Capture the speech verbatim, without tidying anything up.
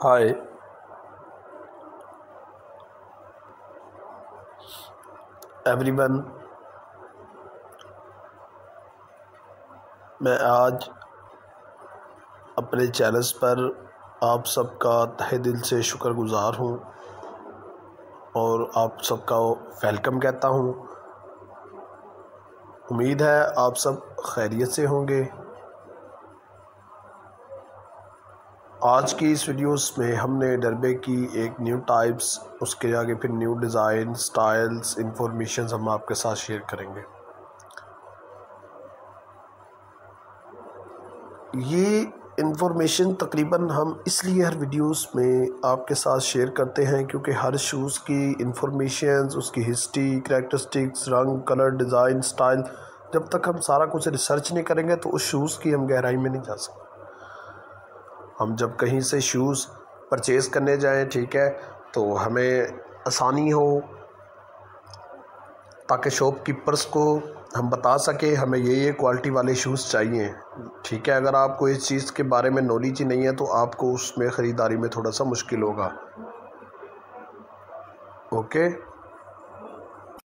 Hi everyone, मैं आज अपने चैनल्स पर आप सबका तहे दिल से शुक्रगुज़ार हूँ और आप सबका वेलकम कहता हूँ। उम्मीद है आप सब खैरियत से होंगे। आज की इस वीडियोस में हमने डरबे की एक न्यू टाइप्स, उसके आगे फिर न्यू डिज़ाइन, स्टाइल्स, इंफॉर्मेशन हम आपके साथ शेयर करेंगे। ये इंफॉर्मेशन तकरीबन हम इसलिए हर वीडियोस में आपके साथ शेयर करते हैं क्योंकि हर शूज़ की इंफॉर्मेशन, उसकी हिस्ट्री, करैक्टरिस्टिक्स, रंग, कलर, डिज़ाइन, स्टाइल, जब तक हम सारा कुछ रिसर्च नहीं करेंगे तो उस शूज़ की हम गहराई में नहीं जा सकते। हम जब कहीं से शूज़ परचेज़ करने जाएं, ठीक है, तो हमें आसानी हो ताकि शॉपकीपर्स को हम बता सकें हमें ये ये क्वालिटी वाले शूज़ चाहिए, ठीक है। अगर आपको इस चीज़ के बारे में नॉलेज ही नहीं है तो आपको उसमें ख़रीदारी में थोड़ा सा मुश्किल होगा। ओके।